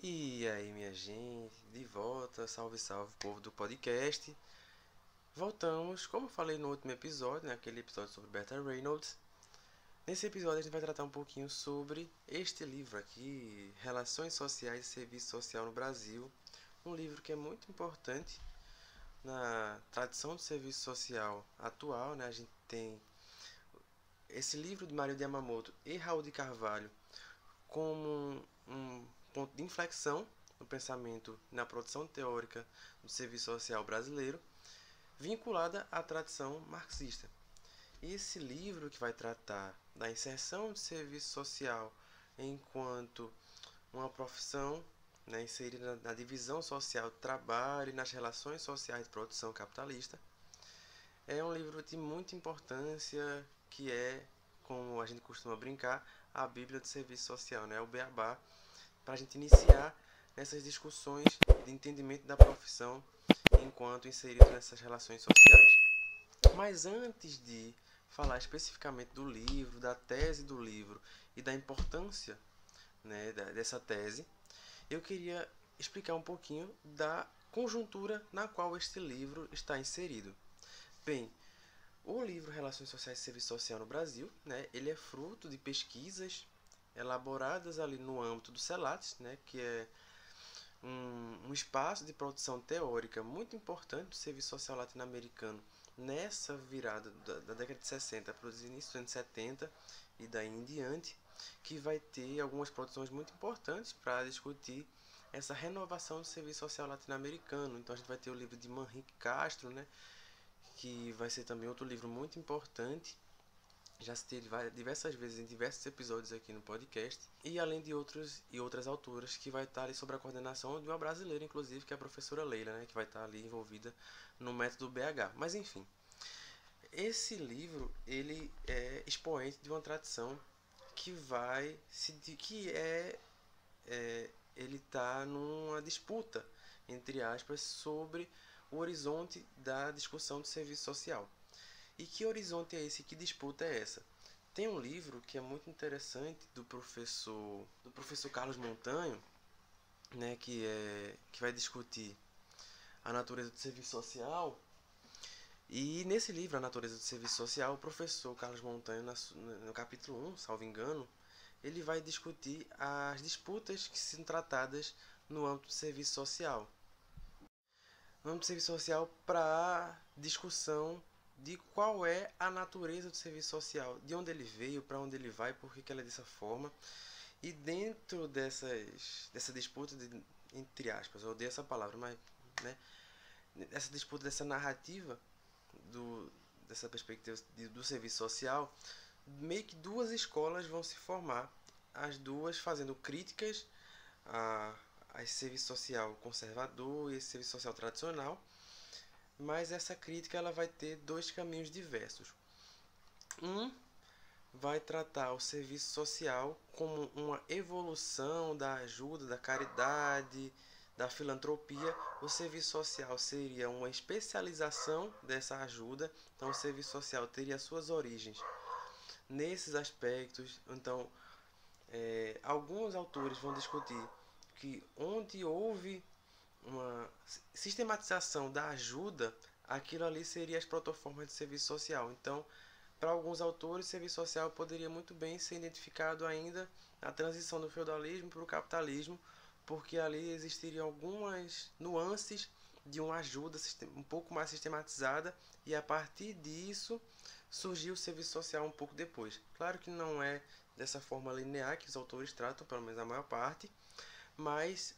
E aí, minha gente, de volta, salve, salve, povo do podcast. Voltamos, como eu falei no último episódio, naquele episódio sobre Berta Reynolds. Nesse episódio a gente vai tratar um pouquinho sobre este livro aqui, Relações Sociais e Serviço Social no Brasil. Um livro que é muito importante na tradição do serviço social atual, né? A gente tem esse livro de Mário de Yamamoto e Raul de Carvalho como um ponto de inflexão no pensamento na produção teórica do serviço social brasileiro, vinculada à tradição marxista. E esse livro que vai tratar da inserção do serviço social enquanto uma profissão, né, inserida na divisão social do trabalho e nas relações sociais de produção capitalista, é um livro de muita importância que é, como a gente costuma brincar, a Bíblia do Serviço Social, né? O beabá, para a gente iniciar nessas discussões de entendimento da profissão enquanto inserido nessas relações sociais. Mas antes de falar especificamente do livro, da tese do livro e da importância, né, dessa tese, eu queria explicar um pouquinho da conjuntura na qual este livro está inserido. Bem, o livro Relações Sociais e Serviço Social no Brasil, né, ele é fruto de pesquisas elaboradas ali no âmbito do CELATES, né, que é um espaço de produção teórica muito importante do serviço social latino-americano nessa virada da década de 60 para os inícios dos anos 70 e daí em diante, que vai ter algumas produções muito importantes para discutir essa renovação do serviço social latino-americano. Então a gente vai ter o livro de Manrique Castro, né, que vai ser também outro livro muito importante. Já citei diversas vezes em diversos episódios aqui no podcast. E além de outras autoras que vai estar ali sob a coordenação de uma brasileira, inclusive, que é a professora Leila, né, que vai estar ali envolvida no método BH. Mas enfim, esse livro ele é expoente de uma tradição que vai se que ele está numa disputa, entre aspas, sobre o horizonte da discussão do serviço social. E que horizonte é esse? Que disputa é essa? Tem um livro que é muito interessante do professor Carlos Montanho, né, que vai discutir a natureza do serviço social. E nesse livro, A Natureza do Serviço Social, o professor Carlos Montanho, no capítulo 1, salvo engano, ele vai discutir as disputas que são tratadas no âmbito do serviço social. No âmbito do serviço social para discussão de qual é a natureza do serviço social, de onde ele veio, para onde ele vai, por que ela é dessa forma. E dentro dessa disputa, entre aspas, eu odeio essa palavra, mas né, essa disputa, dessa narrativa, dessa perspectiva do serviço social, meio que duas escolas vão se formar, as duas fazendo críticas a esse serviço social conservador e esse serviço social tradicional, mas essa crítica ela vai ter dois caminhos diversos. Um vai tratar o serviço social como uma evolução da ajuda, da caridade, da filantropia. O serviço social seria uma especialização dessa ajuda, então o serviço social teria suas origens nesses aspectos. Então, alguns autores vão discutir que onde houve uma sistematização da ajuda, aquilo ali seria as protoformas de serviço social. Então, para alguns autores, o serviço social poderia muito bem ser identificado ainda na transição do feudalismo para o capitalismo, porque ali existiriam algumas nuances de uma ajuda um pouco mais sistematizada, e a partir disso surgiu o serviço social um pouco depois. Claro que não é dessa forma linear que os autores tratam, pelo menos a maior parte, mas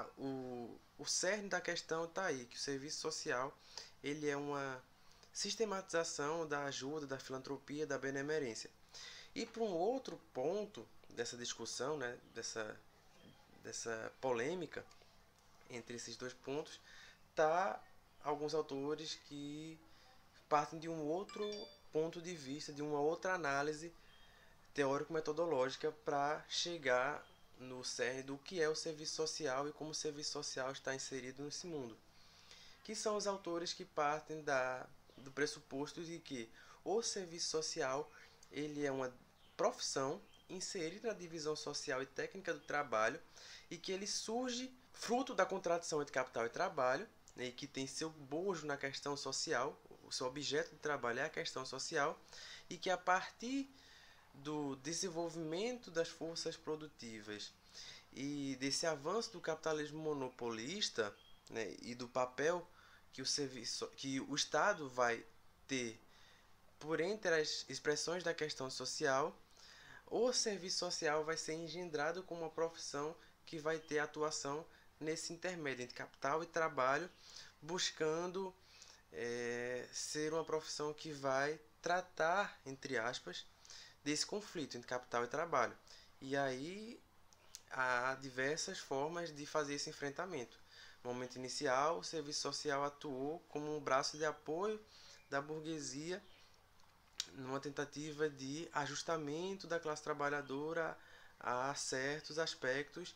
o cerne da questão está aí, que o serviço social ele é uma sistematização da ajuda, da filantropia, da benemerência. E para um outro ponto dessa discussão, né, dessa polêmica entre esses dois pontos, tá alguns autores que partem de um outro ponto de vista, de uma outra análise teórico-metodológica para chegar no cerne do que é o serviço social e como o serviço social está inserido nesse mundo. Que são os autores que partem do pressuposto de que o serviço social ele é uma profissão inserido na divisão social e técnica do trabalho e que ele surge fruto da contradição entre capital e trabalho, né, e que tem seu bojo na questão social, o seu objeto de trabalho é a questão social, e que a partir do desenvolvimento das forças produtivas e desse avanço do capitalismo monopolista, né, e do papel que o Estado vai ter por entre as expressões da questão social, o serviço social vai ser engendrado como uma profissão que vai ter atuação nesse intermédio entre capital e trabalho, buscando ser uma profissão que vai tratar, entre aspas, desse conflito entre capital e trabalho. E aí há diversas formas de fazer esse enfrentamento. No momento inicial, o serviço social atuou como um braço de apoio da burguesia numa tentativa de ajustamento da classe trabalhadora a certos aspectos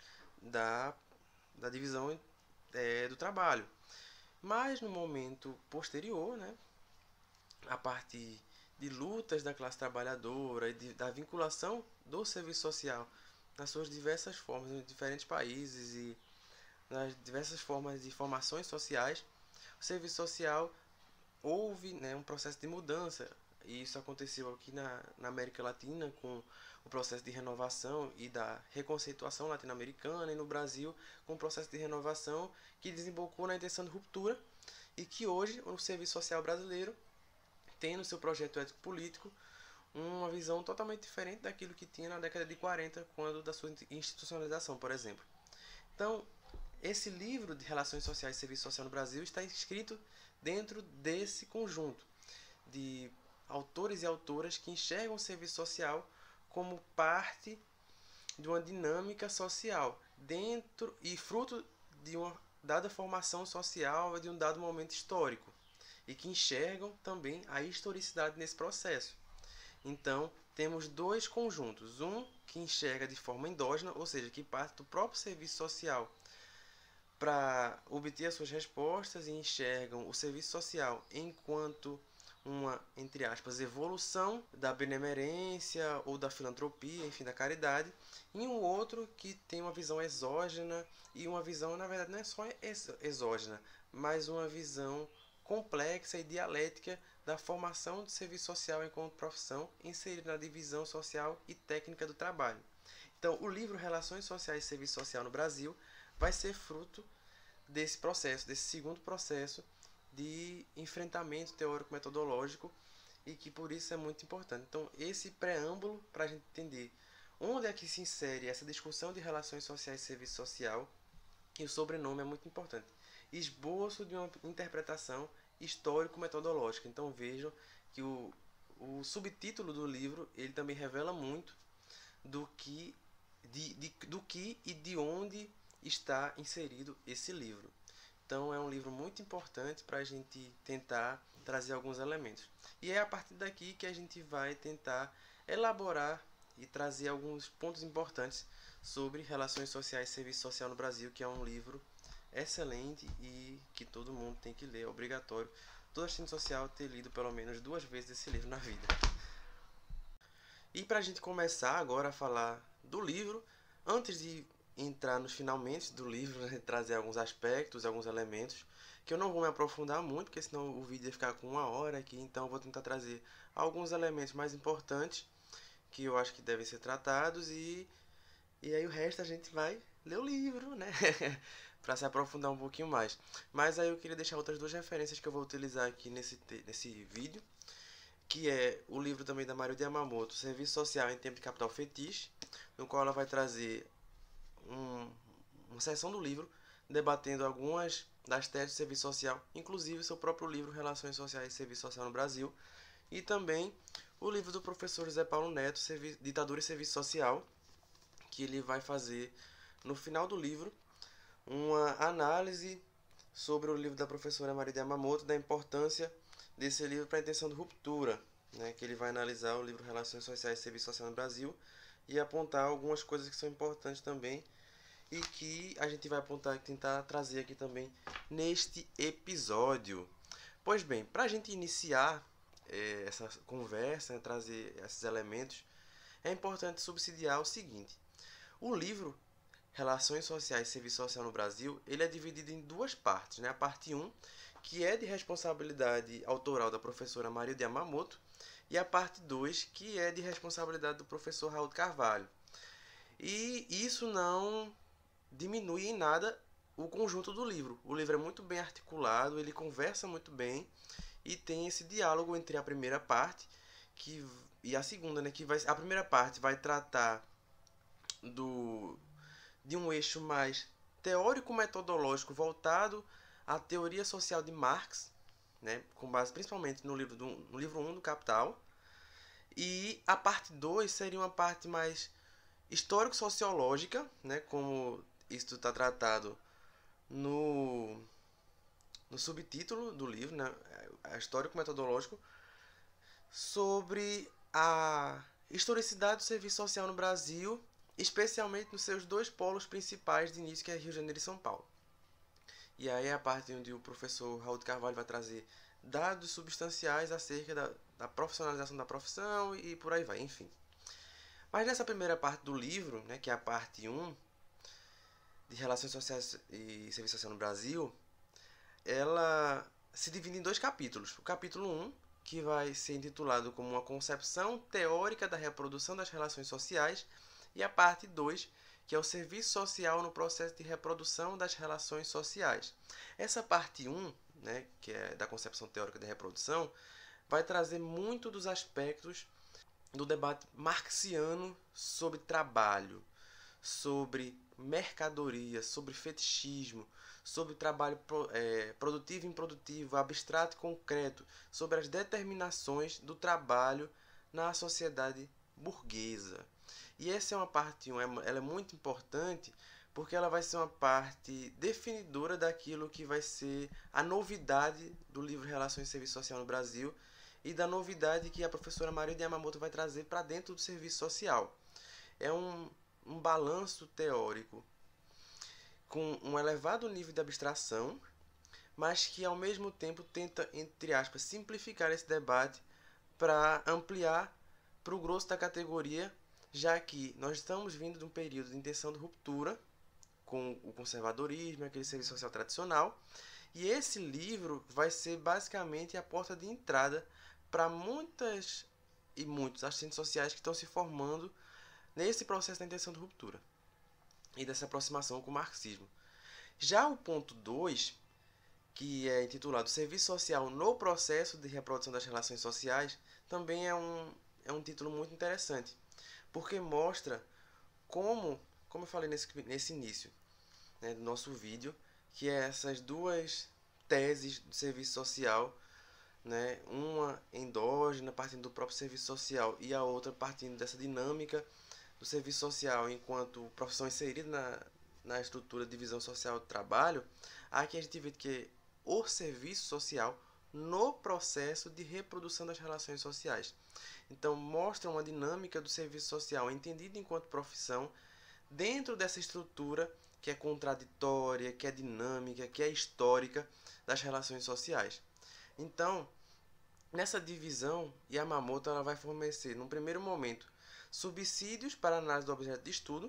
da divisão do trabalho. Mas no momento posterior, né, a partir de lutas da classe trabalhadora e da vinculação do serviço social nas suas diversas formas, em diferentes países e nas diversas formas de formações sociais, o serviço social houve, né, um processo de mudança. E isso aconteceu aqui na América Latina com o processo de renovação e da reconceituação latino-americana, e no Brasil com o processo de renovação que desembocou na intenção de ruptura, e que hoje o serviço social brasileiro tem no seu projeto ético-político uma visão totalmente diferente daquilo que tinha na década de 40, quando da sua institucionalização, por exemplo. Então, esse livro de Relações Sociais e Serviço Social no Brasil está inscrito dentro desse conjunto de autores e autoras que enxergam o serviço social como parte de uma dinâmica social dentro e fruto de uma dada formação social e de um dado momento histórico, e que enxergam também a historicidade nesse processo. Então, temos dois conjuntos, um que enxerga de forma endógena, ou seja, que parte do próprio serviço social para obter as suas respostas, e enxergam o serviço social enquanto uma, entre aspas, evolução da benemerência ou da filantropia, enfim, da caridade, e um outro que tem uma visão exógena, e uma visão, na verdade, não é só exógena, mas uma visão complexa e dialética da formação do serviço social enquanto profissão inserida na divisão social e técnica do trabalho. Então, o livro Relações Sociais e Serviço Social no Brasil vai ser fruto desse processo, desse segundo processo de enfrentamento teórico-metodológico, e que por isso é muito importante. Então, esse preâmbulo para a gente entender onde é que se insere essa discussão de relações sociais e serviço social, e o sobrenome é muito importante. Esboço de uma interpretação histórico-metodológica. Então, vejam que o subtítulo do livro ele também revela muito do que e de onde está inserido esse livro. Então é um livro muito importante para a gente tentar trazer alguns elementos. E é a partir daqui que a gente vai tentar elaborar e trazer alguns pontos importantes sobre relações sociais e serviço social no Brasil, que é um livro excelente e que todo mundo tem que ler, é obrigatório. Todo assistente social ter lido pelo menos 2 vezes esse livro na vida. E para a gente começar agora a falar do livro, antes de entrar nos finalmente do livro, né, trazer alguns aspectos, alguns elementos, que eu não vou me aprofundar muito, porque senão o vídeo ia ficar com 1 hora aqui, então eu vou tentar trazer alguns elementos mais importantes que eu acho que devem ser tratados, e aí o resto a gente vai ler o livro, né? Para se aprofundar um pouquinho mais. Mas aí eu queria deixar outras 2 referências que eu vou utilizar aqui nesse vídeo, que é o livro também da Mario de Yamamoto, Serviço Social em Tempo de Capital Fetiche, no qual ela vai trazer uma seção do livro debatendo algumas das teses de serviço social, inclusive seu próprio livro Relações Sociais e Serviço Social no Brasil, e também o livro do professor José Paulo Neto, Ditadura e Serviço Social, que ele vai fazer no final do livro uma análise sobre o livro da professora Maria de Yamamoto, da importância desse livro para a intenção de ruptura, né, que ele vai analisar o livro Relações Sociais e Serviço Social no Brasil e apontar algumas coisas que são importantes também, e que a gente vai apontar e tentar trazer aqui também neste episódio. Pois bem, para a gente iniciar essa conversa, trazer esses elementos, é importante subsidiar o seguinte: o livro Relações Sociais e Serviço Social no Brasil, ele é dividido em duas partes, né? A parte 1, que é de responsabilidade autoral da professora Maria de Yamamoto, e a parte 2, que é de responsabilidade do professor Raul de Carvalho. E isso não diminui em nada o conjunto do livro. O livro é muito bem articulado, ele conversa muito bem e tem esse diálogo entre a primeira parte e a segunda, né? A primeira parte vai tratar de um eixo mais teórico-metodológico voltado à teoria social de Marx, né? Com base principalmente no livro 1 do Capital. E a parte 2 seria uma parte mais histórico-sociológica, né? Como isso está tratado no, no subtítulo do livro, né? Histórico-metodológico, sobre a historicidade do serviço social no Brasil, especialmente nos seus dois polos principais de início, que é Rio de Janeiro e São Paulo. E aí é a parte onde o professor Raul de Carvalho vai trazer dados substanciais acerca da profissionalização da profissão e por aí vai, enfim. Mas nessa primeira parte do livro, né, que é a parte 1, de Relações Sociais e Serviço Social no Brasil, ela se divide em dois capítulos. O capítulo 1, que vai ser intitulado como uma concepção teórica da reprodução das relações sociais, e a parte 2, que é o serviço social no processo de reprodução das relações sociais. Essa parte 1, né, que é da concepção teórica da reprodução, vai trazer muito dos aspectos do debate marxiano sobre trabalho, sobre mercadoria, sobre fetichismo, sobre trabalho produtivo e improdutivo, abstrato e concreto, sobre as determinações do trabalho na sociedade burguesa. E essa é uma parte 1, ela é muito importante porque ela vai ser uma parte definidora daquilo que vai ser a novidade do livro Relações e Serviço Social no Brasil e da novidade que a professora Maria de Yamamoto vai trazer para dentro do serviço social. É um balanço teórico com um elevado nível de abstração, mas que ao mesmo tempo tenta, entre aspas, simplificar esse debate para ampliar para o grosso da categoria, já que nós estamos vindo de um período de intenção de ruptura com o conservadorismo, aquele serviço social tradicional, e esse livro vai ser basicamente a porta de entrada para muitas e muitos assistentes sociais que estão se formando nesse processo da intenção de ruptura e dessa aproximação com o marxismo. Já o ponto 2, que é intitulado Serviço Social no Processo de Reprodução das Relações Sociais, também é um título muito interessante, porque mostra como eu falei nesse início, né, do nosso vídeo, que é essas duas teses do serviço social, né, uma endógena, partindo do próprio serviço social, e a outra partindo dessa dinâmica do serviço social enquanto profissão inserida na estrutura de divisão social do trabalho. Aqui a gente vê que o serviço social no processo de reprodução das relações sociais. Então, mostra uma dinâmica do serviço social entendida enquanto profissão dentro dessa estrutura que é contraditória, que é dinâmica, que é histórica das relações sociais. Então, nessa divisão, Yamamoto ela vai fornecer, num primeiro momento, subsídios para a análise do objeto de estudo,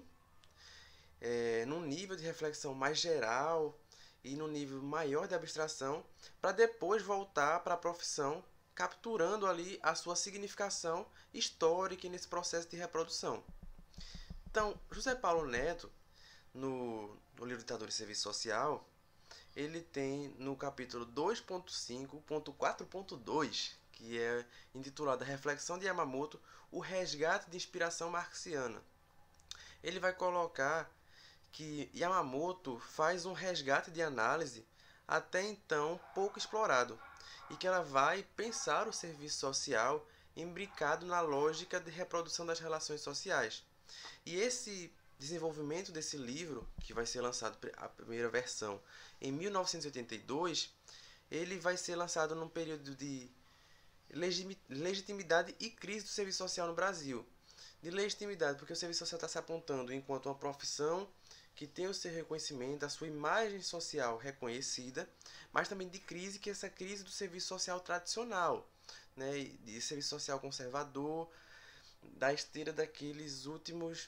num nível de reflexão mais geral e num nível maior de abstração, para depois voltar para a profissão, capturando ali a sua significação histórica nesse processo de reprodução. Então, José Paulo Neto, no livro Ditadura e Serviço Social, ele tem no capítulo 2.5.4.2, que é intitulado A Reflexão de Yamamoto, o resgate de inspiração marxiana. Ele vai colocar que Yamamoto faz um resgate de análise até então pouco explorado, e que ela vai pensar o serviço social imbricado na lógica de reprodução das relações sociais. E esse desenvolvimento desse livro, que vai ser lançado a primeira versão em 1982, ele vai ser lançado num período de legitimidade e crise do serviço social no Brasil. De legitimidade, porque o serviço social está se apontando enquanto uma profissão que tem o seu reconhecimento, a sua imagem social reconhecida, mas também de crise, que é essa crise do serviço social tradicional, né, de serviço social conservador, da esteira daqueles últimos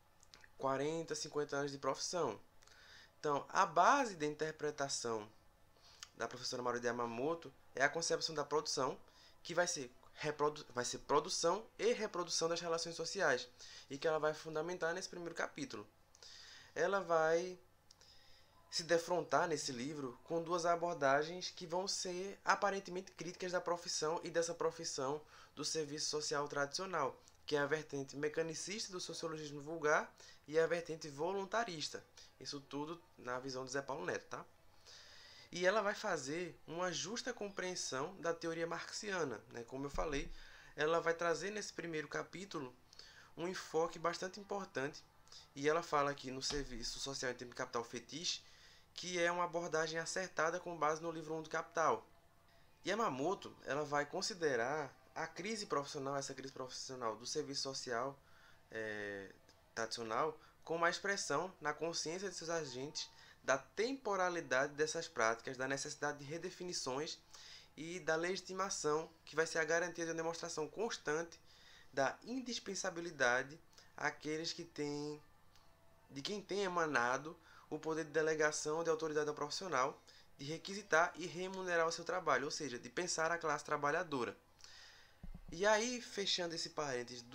40, 50 anos de profissão. Então, a base da interpretação da professora Marude Yamamoto é a concepção da produção, que vai ser produção e reprodução das relações sociais, e que ela vai fundamentar nesse primeiro capítulo. Ela vai se defrontar nesse livro com duas abordagens que vão ser aparentemente críticas da profissão e dessa profissão do serviço social tradicional, que é a vertente mecanicista do sociologismo vulgar e a vertente voluntarista. Isso tudo na visão de Zé Paulo Neto, tá? E ela vai fazer uma justa compreensão da teoria marxiana, né? Como eu falei, ela vai trazer nesse primeiro capítulo um enfoque bastante importante, e ela fala aqui no serviço social em tempo de capital fetiche, que é uma abordagem acertada com base no livro 1 do Capital. Yamamoto, ela vai considerar a crise profissional, essa crise profissional do serviço social tradicional, como uma expressão na consciência de seus agentes da temporalidade dessas práticas, da necessidade de redefinições e da legitimação, que vai ser a garantia de uma demonstração constante da indispensabilidade àqueles que têm, de quem tem emanado o poder de delegação ou de autoridade ao profissional, de requisitar e remunerar o seu trabalho, ou seja, de pensar a classe trabalhadora. E aí, fechando esse parênteses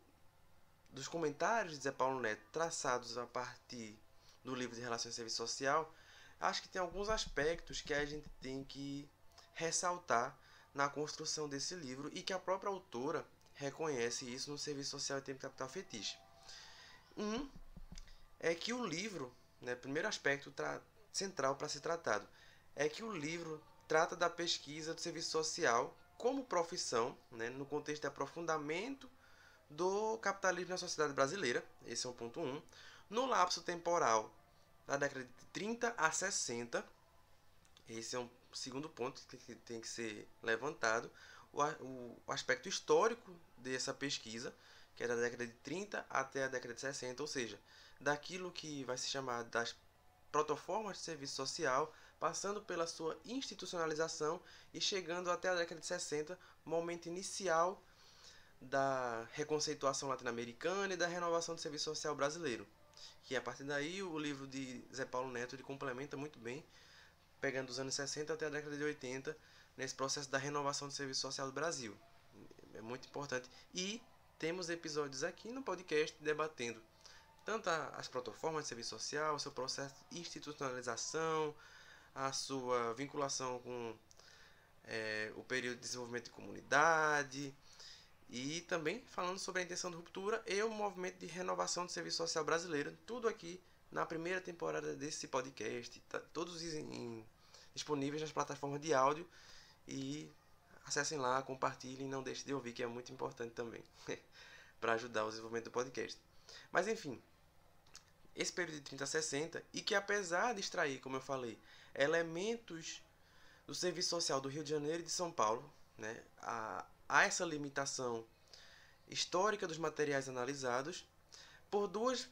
dos comentários de Zé Paulo Neto, traçados a partir do livro de Relações e Serviço Social, acho que tem alguns aspectos que a gente tem que ressaltar na construção desse livro e que a própria autora reconhece isso no Serviço Social em Tempo de Capital Fetiche. Um é que o livro, né, primeiro aspecto central para ser tratado, é que o livro trata da pesquisa do serviço social como profissão, né, no contexto de aprofundamento do capitalismo na sociedade brasileira. Esse é o ponto 1. No lapso temporal da década de 30 a 60, esse é um segundo ponto que tem que ser levantado, o aspecto histórico dessa pesquisa, que é da década de 30 até a década de 60, ou seja, daquilo que vai se chamar das protoformas de serviço social, passando pela sua institucionalização e chegando até a década de 60, momento inicial da reconceituação latino-americana e da renovação do serviço social brasileiro. Que a partir daí o livro de Zé Paulo Neto ele complementa muito bem, pegando dos anos 60 até a década de 80, nesse processo da renovação do serviço social do Brasil. É muito importante. E temos episódios aqui no podcast debatendo tanto as protoformas de serviço social, o seu processo de institucionalização, a sua vinculação com o período de desenvolvimento de comunidade, e também falando sobre a intenção de ruptura e o movimento de renovação do serviço social brasileiro. Tudo aqui na primeira temporada desse podcast. Tá, todos disponíveis nas plataformas de áudio. E acessem lá, compartilhem, não deixem de ouvir, que é muito importante também para ajudar o desenvolvimento do podcast. Mas enfim, esse período de 30 a 60, e que apesar de extrair, como eu falei, elementos do serviço social do Rio de Janeiro e de São Paulo, né, há essa limitação histórica dos materiais analisados por dois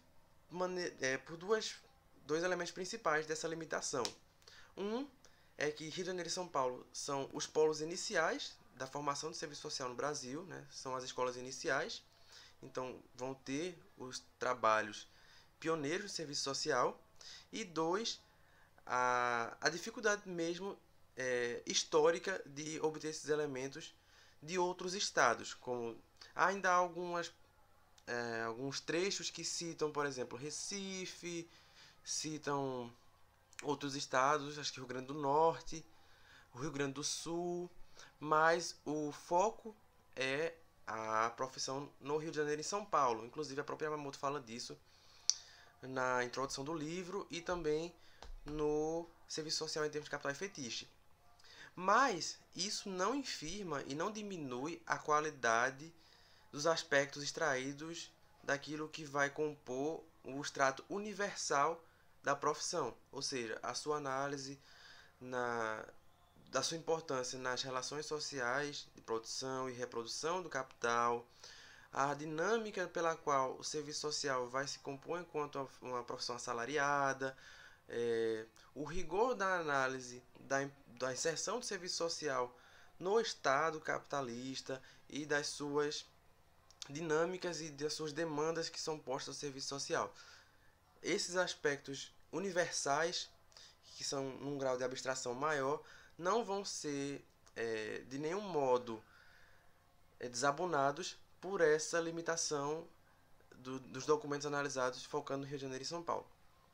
elementos principais dessa limitação. Um é que Rio de Janeiro e São Paulo são os polos iniciais da formação do serviço social no Brasil, né? São as escolas iniciais, então vão ter os trabalhos pioneiros do serviço social. E dois, a dificuldade mesmo histórica de obter esses elementos de outros estados, como ainda há alguns trechos que citam, por exemplo, Recife, citam outros estados, acho que Rio Grande do Norte, o Rio Grande do Sul, mas o foco é a profissão no Rio de Janeiro e São Paulo. Inclusive a própria Yamamoto fala disso na introdução do livro e também no Serviço Social em Termos de Capital e Fetiche. Mas isso não infirma e não diminui a qualidade dos aspectos extraídos daquilo que vai compor o extrato universal da profissão, ou seja, a sua análise da sua importância nas relações sociais de produção e reprodução do capital, a dinâmica pela qual o serviço social vai se compor enquanto uma profissão assalariada, o rigor da análise da inserção do serviço social no Estado capitalista e das suas dinâmicas e das suas demandas que são postas ao serviço social. Esses aspectos universais, que são num grau de abstração maior, não vão ser de nenhum modo desabonados por essa limitação dos documentos analisados focando no Rio de Janeiro e São Paulo.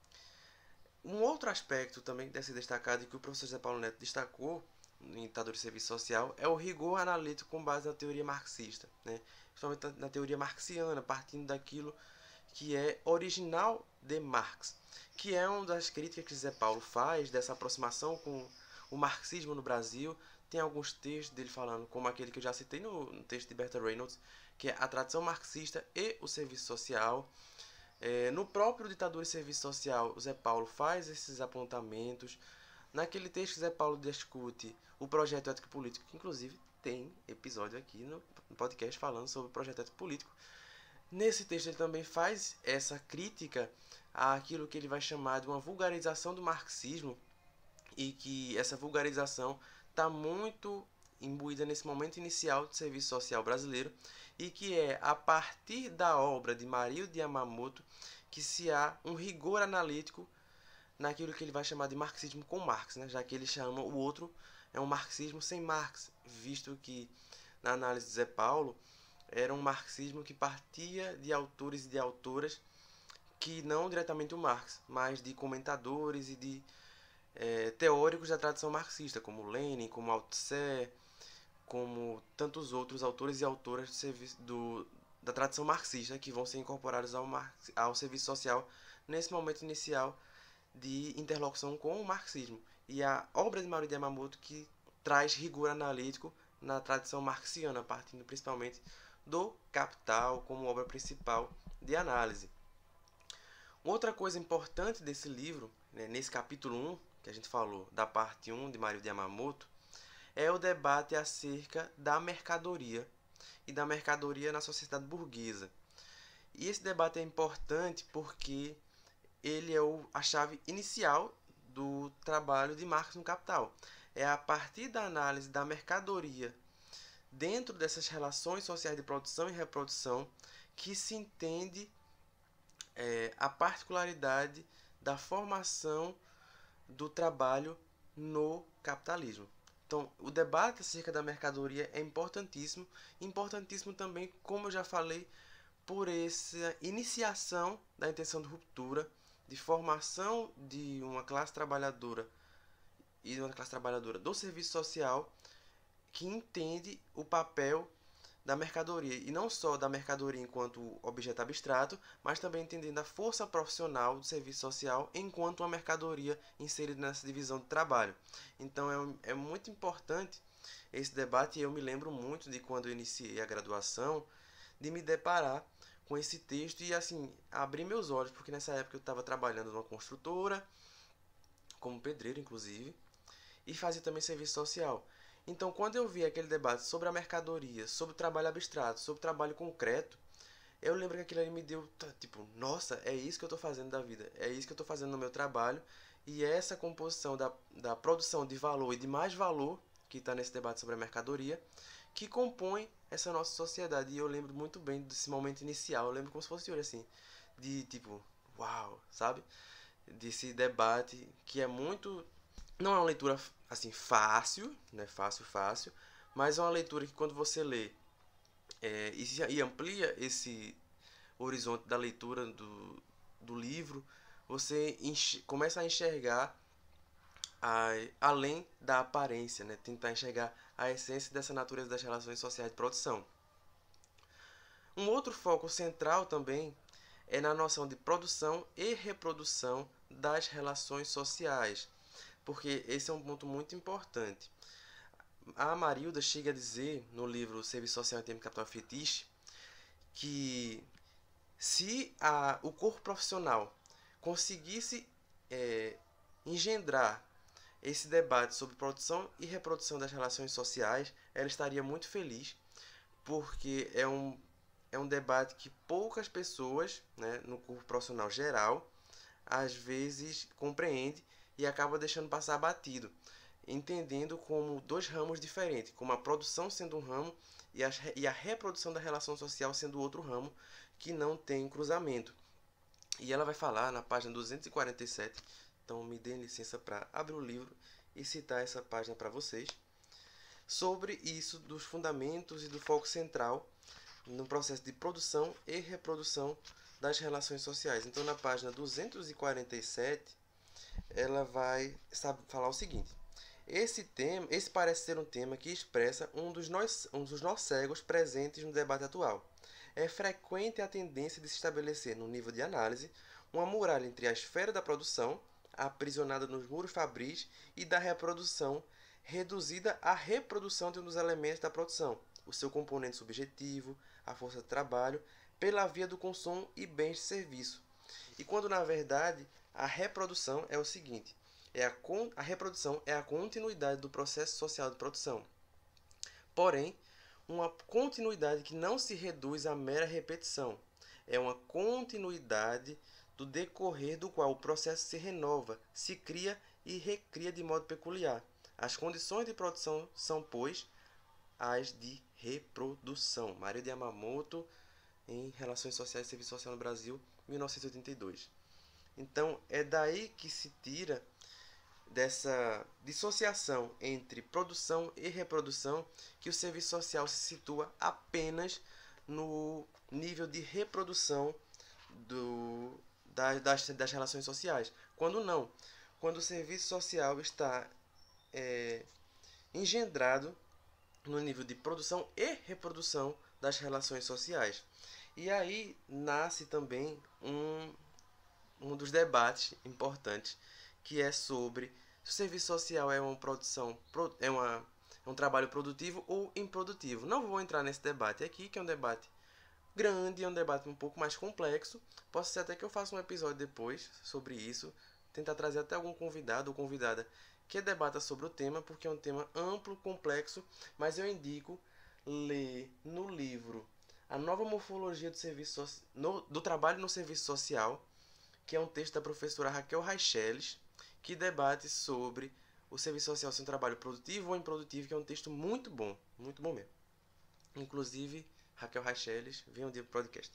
Um outro aspecto também que deve ser destacado e que o professor José Paulo Neto destacou em Ditadura e Serviço Social é o rigor analítico com base na teoria marxista, né? Principalmente na teoria marxiana, partindo daquilo que é original de Marx, que é uma das críticas que José Paulo faz dessa aproximação com o marxismo no Brasil. Tem alguns textos dele falando, como aquele que eu já citei no texto de Bertrand Reynolds, que é a tradição marxista e o serviço social. No próprio Ditadura e Serviço Social, Zé Paulo faz esses apontamentos. Naquele texto, Zé Paulo discute o projeto ético político, que inclusive tem episódio aqui no podcast falando sobre o projeto ético político. Nesse texto ele também faz essa crítica àquilo que ele vai chamar de uma vulgarização do marxismo, e que essa vulgarização está muito imbuída nesse momento inicial do serviço social brasileiro, e que é a partir da obra de Mario de Yamamoto que se há um rigor analítico naquilo que ele vai chamar de marxismo com Marx, né? Já que ele chama o outro é um marxismo sem Marx, visto que na análise de Zé Paulo era um marxismo que partia de autores e de autoras que não diretamente o Marx, mas de comentadores e de teóricos da tradição marxista, como Lenin, como Althusser, como tantos outros autores e autoras da tradição marxista que vão ser incorporados ao serviço social nesse momento inicial de interlocução com o marxismo. E a obra de Mario de Yamamoto que traz rigor analítico na tradição marxiana, partindo principalmente do Capital como obra principal de análise. Outra coisa importante desse livro, né, nesse capítulo 1, que a gente falou da parte 1 de Mario de Yamamoto, é o debate acerca da mercadoria e da mercadoria na sociedade burguesa. E esse debate é importante porque ele é a chave inicial do trabalho de Marx no Capital. É a partir da análise da mercadoria dentro dessas relações sociais de produção e reprodução que se entende a particularidade da formação do trabalho no capitalismo. Então, o debate acerca da mercadoria é importantíssimo. Importantíssimo também, como eu já falei, por essa iniciação da intenção de ruptura, de formação de uma classe trabalhadora e de uma classe trabalhadora do serviço social que entende o papel da mercadoria, e não só da mercadoria enquanto objeto abstrato, mas também entendendo a força profissional do serviço social enquanto uma mercadoria inserida nessa divisão de trabalho. Então é muito importante esse debate, e eu me lembro muito de quando eu iniciei a graduação, de me deparar com esse texto e assim, abrir meus olhos, porque nessa época eu estava trabalhando numa construtora, como pedreiro inclusive, e fazia também serviço social. Então, quando eu vi aquele debate sobre a mercadoria, sobre o trabalho abstrato, sobre o trabalho concreto, eu lembro que aquilo ali me deu, tipo, nossa, é isso que eu estou fazendo da vida, é isso que eu estou fazendo no meu trabalho, e é essa composição da produção de valor e de mais valor, que está nesse debate sobre a mercadoria, que compõe essa nossa sociedade. E eu lembro muito bem desse momento inicial, eu lembro como se fosse hoje, assim, de tipo, uau, sabe? Desse debate que é muito... Não é uma leitura assim fácil, né? Fácil, mas é uma leitura que quando você lê e amplia esse horizonte da leitura do livro, você começa a enxergar além da aparência, né? Tentar enxergar a essência dessa natureza das relações sociais de produção. Um outro foco central também é na noção de produção e reprodução das relações sociais, porque esse é um ponto muito importante. A Marilda chega a dizer no livro Serviço Social em Tempo de Capital Fetiche que se o corpo profissional conseguisse engendrar esse debate sobre produção e reprodução das relações sociais, ela estaria muito feliz, porque é um debate que poucas pessoas, né, no corpo profissional geral, às vezes compreende e acaba deixando passar batido. entendendo como dois ramos diferentes, como a produção sendo um ramo e a reprodução da relação social sendo outro ramo que não tem cruzamento. E ela vai falar na página 247, então me dê licença para abrir o livro e citar essa página para vocês, sobre isso dos fundamentos e do foco central no processo de produção e reprodução das relações sociais. Então, na página 247, ela vai falar o seguinte: esse parece ser um tema que expressa um dos nós cegos presentes no debate atual. É frequente a tendência de se estabelecer, no nível de análise, uma muralha entre a esfera da produção, aprisionada nos muros fabris, e da reprodução, reduzida à reprodução de um dos elementos da produção, o seu componente subjetivo, a força de trabalho, pela via do consumo e bens de serviço. E quando, na verdade, a reprodução é o seguinte: a reprodução é a continuidade do processo social de produção. Porém, uma continuidade que não se reduz à mera repetição. É uma continuidade do decorrer do qual o processo se renova, se cria e recria de modo peculiar. As condições de produção são, pois, as de reprodução. Maria de Yamamoto, em Relações Sociais e Serviço Social no Brasil, 1982. Então, é daí que se tira dessa dissociação entre produção e reprodução que o serviço social se situa apenas no nível de reprodução das relações sociais. Quando não, quando o serviço social está engendrado no nível de produção e reprodução das relações sociais. E aí nasce também um dos debates importantes, que é sobre se o serviço social é uma produção, é um trabalho produtivo ou improdutivo. Não vou entrar nesse debate aqui, que é um debate grande, é um debate um pouco mais complexo. Posso ser até que eu faça um episódio depois sobre isso, tentar trazer até algum convidado ou convidada que debata sobre o tema, porque é um tema amplo, complexo, mas eu indico ler no livro A Nova Morfologia do Trabalho no Serviço Social, que é um texto da professora Raquel Raicheles, que debate sobre o serviço social ser um trabalho produtivo ou improdutivo, que é um texto muito bom mesmo. Inclusive, Raquel Raicheles, vem um dia pro podcast.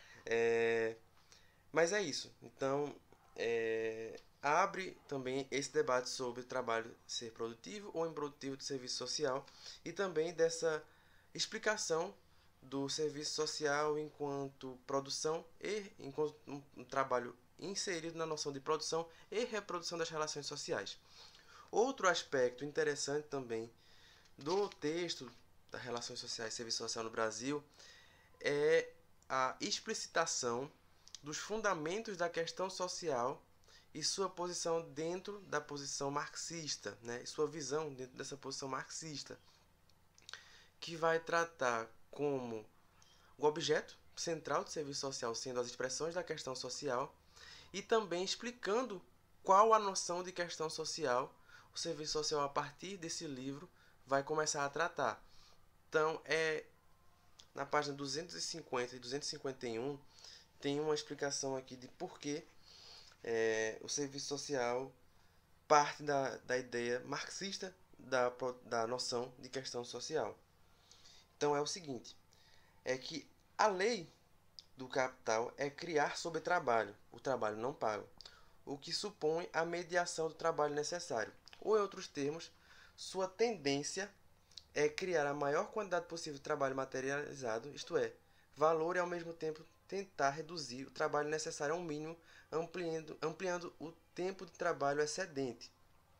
Mas é isso. Então, abre também esse debate sobre o trabalho ser produtivo ou improdutivo do serviço social e também dessa explicação do serviço social enquanto produção e enquanto um trabalho inserido na noção de produção e reprodução das relações sociais. Outro aspecto interessante também do texto das relações sociais e serviço social no Brasil é a explicitação dos fundamentos da questão social e sua posição dentro da posição marxista, né? Sua visão dentro dessa posição marxista, que vai tratar como o objeto central do serviço social sendo as expressões da questão social e também explicando qual a noção de questão social o serviço social, a partir desse livro, vai começar a tratar. Então, na página 250 e 251, tem uma explicação aqui de por que o serviço social parte da ideia marxista da noção de questão social. Então, é o seguinte, é que a lei do capital é criar sobre trabalho, o trabalho não pago, o que supõe a mediação do trabalho necessário. Ou, em outros termos, sua tendência é criar a maior quantidade possível de trabalho materializado, isto é, valor e ao mesmo tempo tentar reduzir o trabalho necessário ao mínimo, ampliando o tempo de trabalho excedente.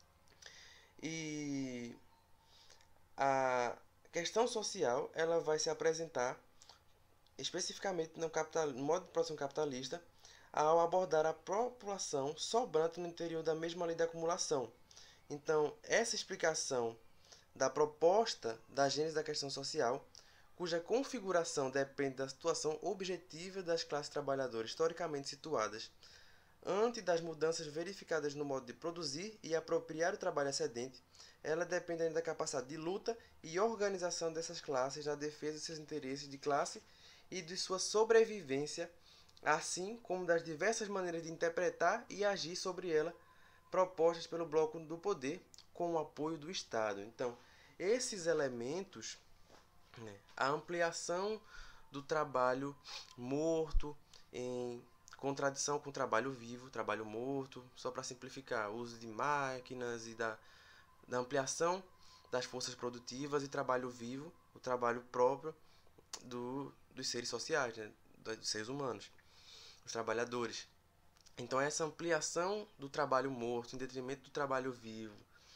E a questão social ela vai se apresentar especificamente no modo de produção capitalista ao abordar a população sobrante no interior da mesma lei de acumulação. Então, essa explicação da proposta da gênese da questão social, cuja configuração depende da situação objetiva das classes trabalhadoras historicamente situadas, antes das mudanças verificadas no modo de produzir e apropriar o trabalho excedente, ela depende ainda da capacidade de luta e organização dessas classes na defesa de seus interesses de classe e de sua sobrevivência, assim como das diversas maneiras de interpretar e agir sobre ela propostas pelo bloco do poder, com o apoio do Estado. Então, esses elementos, né, a ampliação do trabalho morto em contradição com o trabalho vivo, trabalho morto, só para simplificar, o uso de máquinas e da ampliação das forças produtivas e trabalho vivo, o trabalho próprio dos seres sociais, né, dos seres humanos, os trabalhadores. Então, essa ampliação do trabalho morto em detrimento do trabalho vivo,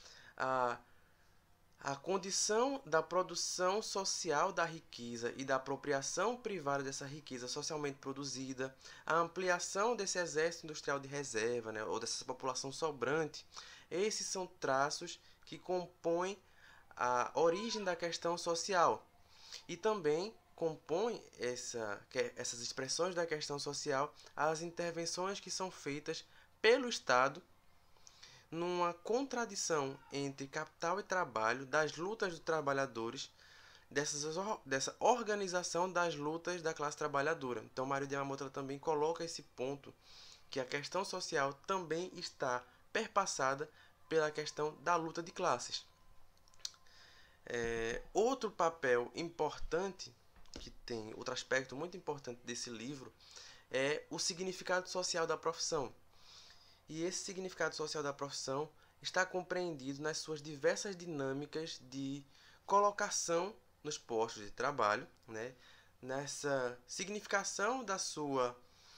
a condição da produção social da riqueza e da apropriação privada dessa riqueza socialmente produzida, a ampliação desse exército industrial de reserva, né, ou dessa população sobrante, esses são traços que compõem a origem da questão social e também compõem essas expressões da questão social as intervenções que são feitas pelo Estado numa contradição entre capital e trabalho, das lutas dos trabalhadores, dessa organização das lutas da classe trabalhadora. Então, Mário de Yamamoto também coloca esse ponto, que a questão social também está perpassada pela questão da luta de classes. Outro papel importante, outro aspecto muito importante desse livro, é o significado social da profissão. E esse significado social da profissão está compreendido nas suas diversas dinâmicas de colocação nos postos de trabalho, né? Nessa significação da sua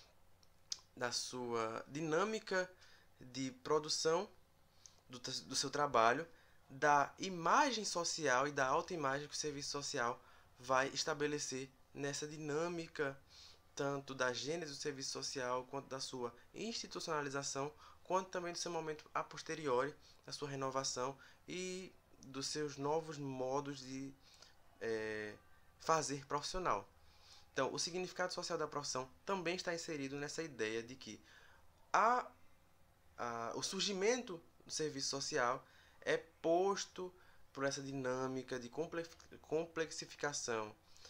dinâmica de produção do seu trabalho, da imagem social e da autoimagem que o serviço social vai estabelecer nessa dinâmica tanto da gênese do serviço social, quanto da sua institucionalização, quanto também do seu momento a posteriori, da sua renovação e dos seus novos modos de fazer profissional. Então, o significado social da profissão também está inserido nessa ideia de que o surgimento do serviço social é posto por essa dinâmica de complexificação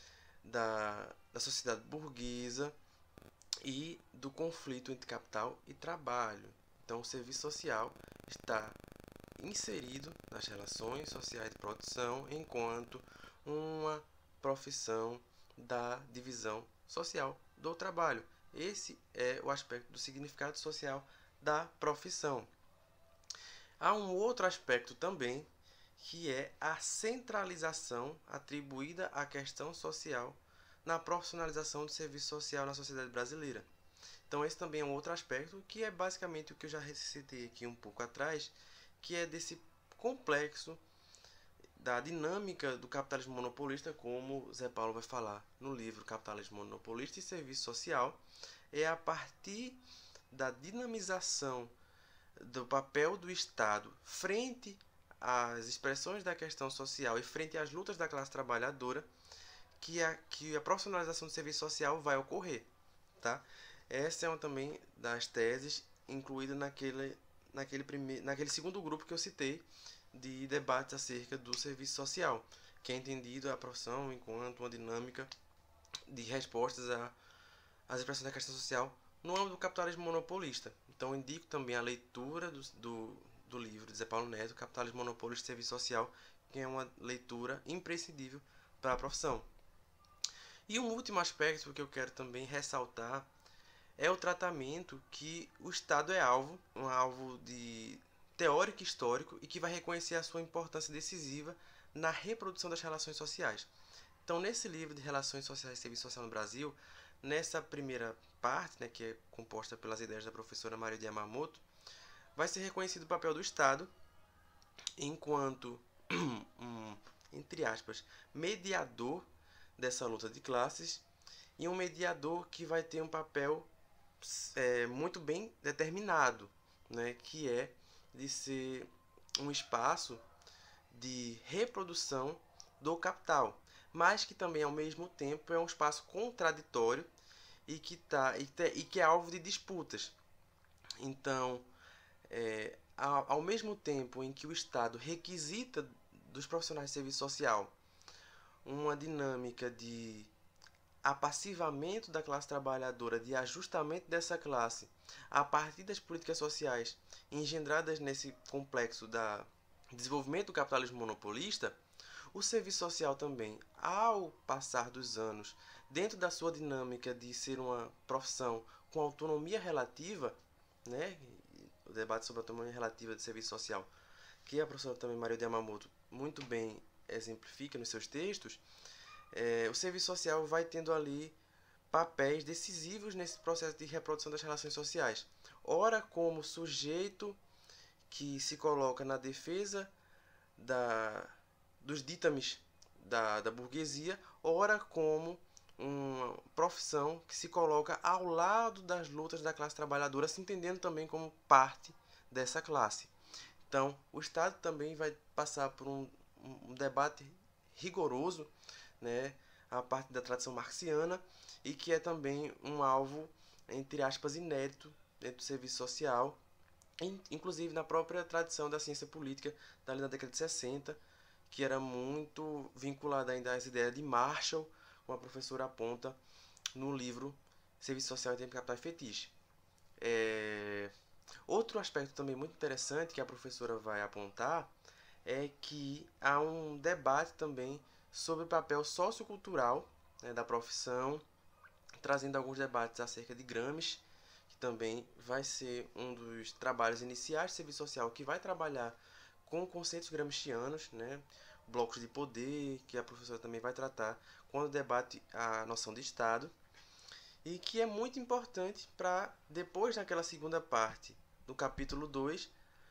da sociedade burguesa e do conflito entre capital e trabalho. Então, o serviço social está inserido nas relações sociais de produção enquanto uma profissão da divisão social do trabalho. Esse é o aspecto do significado social da profissão. Há um outro aspecto também, que é a centralização atribuída à questão social na profissionalização do serviço social na sociedade brasileira. Então, esse também é um outro aspecto, que é basicamente o que eu já citei aqui um pouco atrás, que é desse complexo da dinâmica do capitalismo monopolista, como Zé Paulo vai falar no livro Capitalismo Monopolista e Serviço Social. É a partir da dinamização do papel do Estado frente às expressões da questão social e frente às lutas da classe trabalhadora que a profissionalização do serviço social vai ocorrer, tá? Essa é uma também das teses incluída naquele segundo grupo que eu citei de debates acerca do serviço social, que é entendido a profissão enquanto uma dinâmica de respostas às expressões da questão social no âmbito do capitalismo monopolista. Então, eu indico também a leitura do livro de Zé Paulo Neto, Capitalismo Monopolista e Serviço Social, que é uma leitura imprescindível para a profissão. E um último aspecto que eu quero também ressaltar é o tratamento que o Estado é um alvo de teórico e histórico, e que vai reconhecer a sua importância decisiva na reprodução das relações sociais. Então, nesse livro de Relações Sociais e Serviço Social no Brasil, nessa primeira parte, né, que é composta pelas ideias da professora Mário de Yamamoto, vai ser reconhecido o papel do Estado enquanto entre aspas, mediador dessa luta de classes, e um mediador que vai ter um papel muito bem determinado, né, que é de ser um espaço de reprodução do capital, mas que também ao mesmo tempo é um espaço contraditório e que é alvo de disputas. Então, ao mesmo tempo em que o Estado requisita dos profissionais de serviço social uma dinâmica de apassivamento da classe trabalhadora, de ajustamento dessa classe a partir das políticas sociais engendradas nesse complexo desenvolvimento do capitalismo monopolista, o serviço social também, ao passar dos anos, dentro da sua dinâmica de ser uma profissão com autonomia relativa, né, o debate sobre a autonomia relativa de serviço social, que a professora também Maria de Yamamoto muito bem exemplifica nos seus textos, o serviço social vai tendo ali papéis decisivos nesse processo de reprodução das relações sociais. Ora como sujeito que se coloca na defesa dos ditames da burguesia, ora como uma profissão que se coloca ao lado das lutas da classe trabalhadora, se entendendo também como parte dessa classe. Então, o Estado também vai passar por um debate rigoroso, né, a parte da tradição marxiana, e que é também um alvo, entre aspas, inédito dentro do serviço social, inclusive na própria tradição da ciência política da década de 60, que era muito vinculada ainda às ideias de Marshall, como a professora aponta no livro Serviço Social em Tempo de Capital e Fetiche. Outro aspecto também muito interessante que a professora vai apontar é que há um debate também sobre o papel sociocultural, né, da profissão, trazendo alguns debates acerca de Gramsci, que também vai ser um dos trabalhos iniciais de serviço social, que vai trabalhar com conceitos gramscianos, né, blocos de poder, que a professora também vai tratar quando debate a noção de Estado, e que é muito importante para, depois daquela segunda parte do capítulo 2,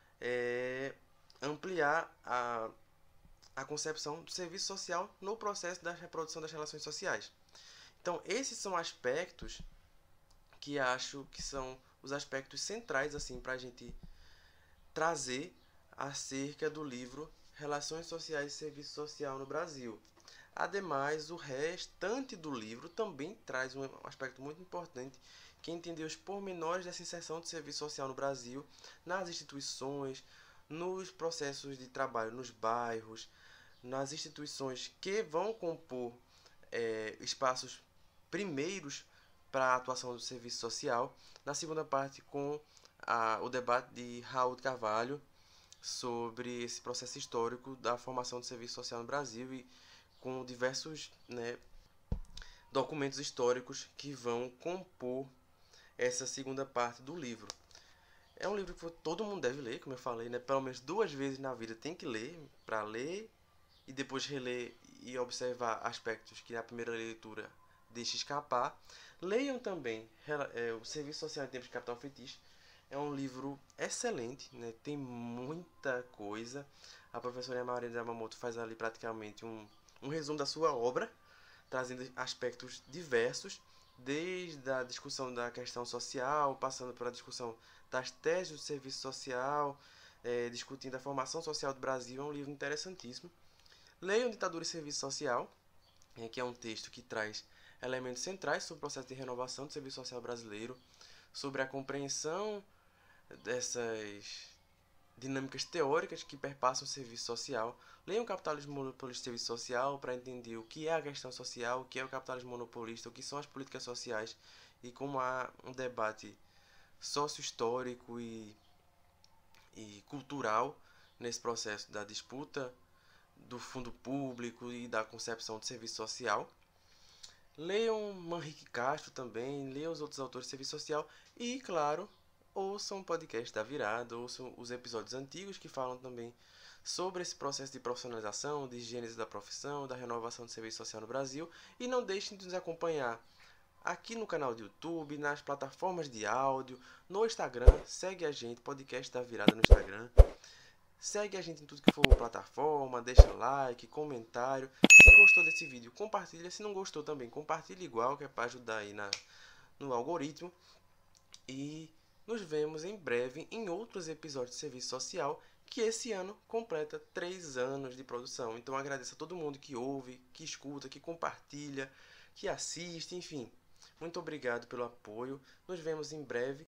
ampliar a concepção do serviço social no processo da reprodução das relações sociais. Então, esses são aspectos que acho que são os aspectos centrais assim, para a gente trazer acerca do livro Relações Sociais e Serviço Social no Brasil. Ademais, o restante do livro também traz um aspecto muito importante, que é entender os pormenores dessa inserção de serviço social no Brasil, nas instituições, nos processos de trabalho nos bairros, nas instituições que vão compor espaços primeiros para a atuação do serviço social. Na segunda parte, com o debate de Raul de Carvalho sobre esse processo histórico da formação do serviço social no Brasil, e com diversos, né, documentos históricos que vão compor essa segunda parte do livro. É um livro que todo mundo deve ler, como eu falei, né? Pelo menos 2 vezes na vida tem que ler, para ler e depois reler e observar aspectos que na primeira leitura deixa escapar. Leiam também o Serviço Social em Tempos de Capital Fetiche. É um livro excelente, né? Tem muita coisa. A professora Maria de Yamamoto faz ali praticamente um resumo da sua obra, trazendo aspectos diversos, desde a discussão da questão social, passando pela discussão das teses do serviço social, discutindo a formação social do Brasil. É um livro interessantíssimo. Leiam Ditadura e Serviço Social, que é um texto que traz elementos centrais sobre o processo de renovação do serviço social brasileiro, sobre a compreensão dessas dinâmicas teóricas que perpassam o serviço social. Leiam o Capitalismo Monopolista e Serviço Social para entender o que é a questão social, o que é o capitalismo monopolista, o que são as políticas sociais, e como há um debate sócio-histórico e cultural nesse processo da disputa do fundo público e da concepção de serviço social. Leiam Manrique Castro também, leiam os outros autores de serviço social e, claro, ouçam o podcast da Virada, ouçam os episódios antigos que falam também sobre esse processo de profissionalização, de gênese da profissão, da renovação do serviço social no Brasil, e não deixem de nos acompanhar aqui no canal do YouTube, nas plataformas de áudio, no Instagram. Segue a gente, podcast da Virada no Instagram. Segue a gente em tudo que for plataforma, deixa like, comentário. Se gostou desse vídeo, compartilha. Se não gostou também, compartilha igual, que é para ajudar aí no algoritmo. E nos vemos em breve em outros episódios de Serviço Social, que esse ano completa 3 anos de produção. Então agradeço a todo mundo que ouve, que escuta, que compartilha, que assiste, enfim. Muito obrigado pelo apoio. Nos vemos em breve